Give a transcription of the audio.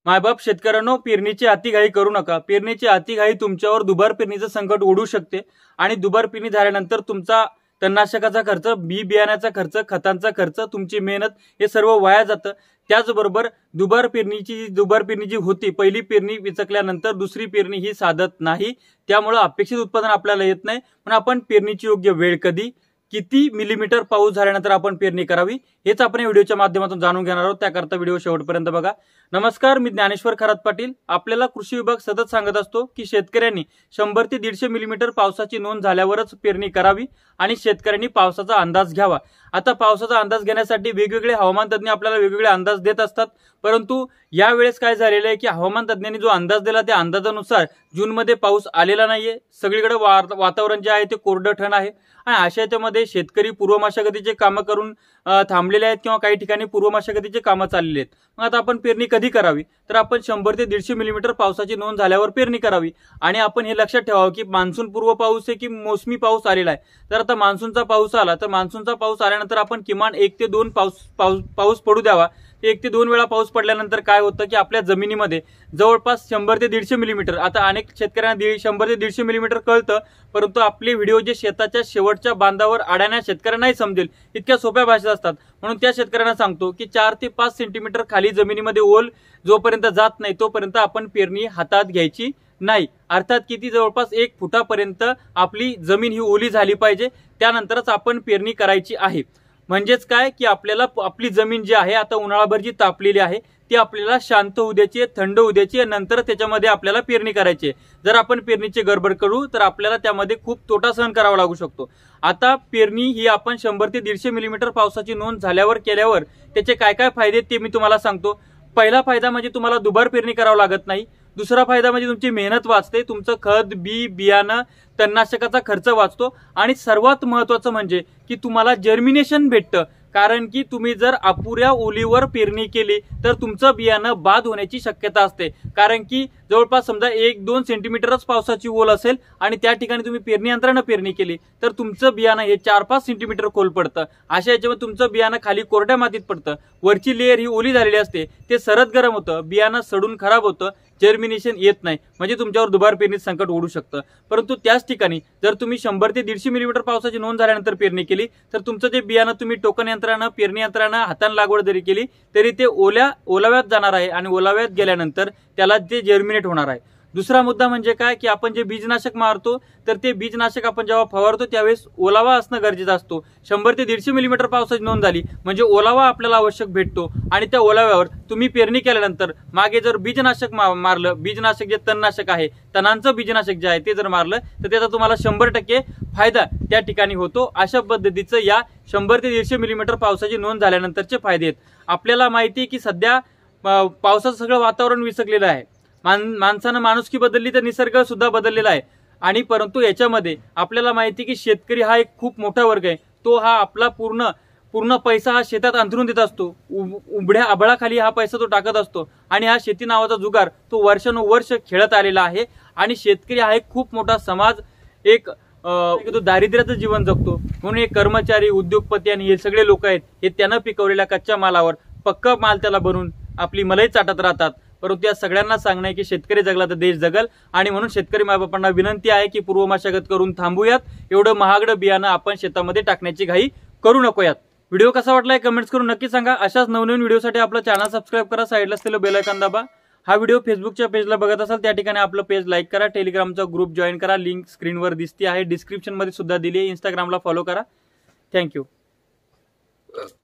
मायबाप शेतकऱ्यांनो, पेरणीची अतिघाई करू नका। पेरणीची अतिघाई तुमच्यावर दुबार पेरणीचं संकट ओढू शकते आणि दुबार पेरणी झाल्यानंतर तुमचा तणनाशकाचा खर्च, बी बियाण्याचा खर्च, खतांचा खर्च, तुमची मेहनत हे सर्व वाया जातं। त्याचबरोबर दुबार पेरणी जी होती, पहिली पेरणी विचकल्यानंतर दुसरी पेरणी ही साधत नाही, त्यामुळे अपेक्षित उत्पादन आपल्याला येत नाही। पण आपण पेरणीची योग्य वेळ कधी, किती मिलीमीटर पाऊस झाल्यानंतर आपण पेरणी करावी हेच आपण या व्हिडिओच्या माध्यमातून जाणून घेणार आहोत। त्याकरता व्हिडिओ शेवटपर्यंत बघा। नमस्कार, मी ज्ञानेश्वर खरात पाटील। आपल्याला कृषी विभाग सतत सांगत असतो की शेतकऱ्यांनी 100 ते 150 मिलीमीटर पावसाची नोंद झाल्यावरच पेरणी करावी आणि शेतकऱ्यांनी पावसाचा अंदाज घ्यावा। आता पावसाचा अंदाज घेण्यासाठी वेगवेगळे हवामान तज्ञ आपल्याला वेगवेगळे अंदाज देत असतात, परंतु यावेळेस काय झालेलं आहे की हवामान तज्ञांनी जो अंदाज दिला त्या अंदाजानुसार जूनमध्ये पाऊस आलेला नाहीये। सगळीकडे वातावरण जे आहे ते कोरडं ठण आहे आणि अशाच्यामध्ये शेतकरी पूर्व मशागतीचे कामं करून थांबलेले आहेत किंवा काही ठिकाणी पूर्व मशागतीचे कामं चाललेली आहेत। मग आता आपण पेरणी कधी करावी, तर आपण 100 ते 150 मिलीमीटर पावसाची नोंद झाल्यावर पेरणी करावी। आणि आपण हे लक्षात ठेवावं की मान्सून पूर्व पाऊस आहे की मोसमी पाऊस आलेला आहे। तर आता मान्सूनचा पाऊस आला तर मान्सूनचा पाऊस आल्यानंतर आपण किमान 1 ते 2 पाऊस पडू द्यावा। 1 ते 2 वेळा पाऊस पडल्यानंतर काय होतं की आपल्या जमिनीमध्ये जवळपास 100 ते 150 मिलीमीटर, आता अनेक शेतकऱ्यांना 100 ते 150 मिलीमीटर कळतं, परंतु आपले व्हिडिओ जे शेताच्या शेवटच्या बांधावर अडण्यात शेतकऱ्यांना नाही समजेल इतक्या सोप्या भाषेत असतात, म्हणून त्या शेतकऱ्यांना सांगतो की 4 ते 5 सेंटीमीटर खाली जमिनीमध्ये ओल जोपर्यंत जात नाही तोपर्यंत आपण पेरणी हातात घ्यायची नाही। अर्थात किती, जवळपास 1 फुटापर्यंत आपली जमीन ही ओली झाली पाहिजे, त्यानंतरच आपण पेरणी करायची आहे। म्हणजेच काय की आपल्याला आपली जमीन जी आहे आता उन्हाळाभर जी तापलेली आहे ती आपल्याला शांत होऊ द्यायची, थंड होऊ द्यायची, नंतर त्याच्यामध्ये आपल्याला पेरणी करायची। जर आपण पेरणीची गडबड करू तर आपल्याला त्यामध्ये खूप तोटा सहन करावा लागू शकतो। आता पेरणी ही आपण 100 ते 150 मिलीमीटर पावसाची नोंद झाल्यावर केल्यावर त्याचे काय काय फायदे ते मी तुम्हाला सांगतो। पहिला फायदा म्हणजे तुम्हाला दुबार पेरणी करावं लागत नाही। दुसरा फायदा म्हणजे तुमची मेहनत वाचते, तुमचं खत, बी बियाणं, तणनाशकाचा खर्च वाचतो आणि सर्वात महत्त्वाचं म्हणजे की तुम्हाला जर्मिनेशन भेटतं। कारण की तुम्ही जर अपुऱ्या ओलीवर पेरणी केली तर तुमचं बियाणं बाद होण्याची शक्यता असते, कारण की जवळपास समजा 1-2 सेंटीमीटरच पावसाची ओल असेल आणि त्या ठिकाणी तुम्ही पेरणी यंत्रानं पेरणी केली तर तुमचं बियाणं हे 4-5 सेंटीमीटर खोल पडतं। अशा याच्यामध्ये तुमचं बियाणं खाली कोरड्या मातीत पडतं, वरची लेअर ही ओली झालेली असते, ते सरद गरम होतं, बियाणं सडून खराब होतं, जर्मिनेशन येत नाही, म्हणजे तुमच्यावर दुबार पेरणीचं संकट ओढू शकतं। परंतु त्याच ठिकाणी जर तुम्ही 100 ते 150 मिलीमीटर पावसाची नोंद झाल्यानंतर पेरणी केली तर तुमचं जे बियाणं तुम्ही टोकन यंत्रानं, पेरणी यंत्रानं हाताने लागवड जरी केली तरी ते ओलाव्यात जाणार आहे आणि ओलाव्यात गेल्यानंतर त्याला ते जर्मिनेट होणार आहे। दुसरा मुद्दा म्हणजे काय की आपण जे बीजनाशक मारतो तर ते बीजनाशक आपण जेव्हा फवारतो त्यावेळेस ओलावा असणं गरजेचं असतो। 100 ते 150 मिलीमीटर पावसाची नोंद झाली म्हणजे ओलावा आपल्याला आवश्यक भेटतो आणि त्या ओलाव्यावर तुम्ही पेरणी केल्यानंतर मागे जर बीजनाशक मारलं, बीजनाशक जे तणनाशक आहे, तणांचं बीजनाशक जे आहे ते जर मारलं तर त्याचा तुम्हाला 100% फायदा त्या ठिकाणी होतो। अशा पद्धतीचं या 100 ते 150 मिलीमीटर पावसाची नोंद झाल्यानंतरचे फायदे आहेत। आपल्याला माहिती आहे की सध्या पावसाचं सगळं वातावरण विसकलेलं आहे, माणसानं माणुसकी बदलली तर निसर्ग सुद्धा बदललेला आहे। आणि परंतु याच्यामध्ये आपल्याला माहिती की शेतकरी हा एक खूप मोठा वर्ग आहे, तो हा आपला पूर्ण पैसा हा शेतात अंतरून देत असतो, उघड्या आभाळाखाली हा पैसा तो टाकत असतो आणि हा शेती नावाचा जुगार तो वर्षानुवर्ष खेळत आलेला आहे। आणि शेतकरी हा एक खूप मोठा समाज, एक तो दारिद्र्याचं जीवन जगतो, म्हणून हे कर्मचारी, उद्योगपती आणि हे सगळे लोक आहेत हे त्यानं पिकवलेल्या कच्च्या मालावर पक्का माल त्याला बनवून आपली मलाई चाटत राहतात। परंतु या सगळ्यांना सांगणं आहे की शेतकरी जगला तर देश जगल, आणि म्हणून शेतकरी मायबापांना विनंती आहे की पूर्व मशागत करून थांबूयात, एवढं महागडं बियाणं आपण शेतामध्ये टाकण्याची घाई करू नकोयात। व्हिडिओ कसा वाटलाय कमेंट्स करून नक्की सांगा। अशाच नवनवीन व्हिडिओसाठी आपलं चॅनल सबस्क्राईब करा, साईडला असलेलं बेल आयकॉन दाबा। हा व्हिडिओ फेसबुकच्या पेजला बघत असाल त्या ठिकाणी आपलं पेज लाईक करा, टेलिग्रामचा ग्रुप जॉईन करा, लिंक स्क्रीनवर दिसते आहे, डिस्क्रिप्शन मध्ये सुद्धा दिली आहे, इंस्टाग्रामला फॉलो करा। थँक्यू।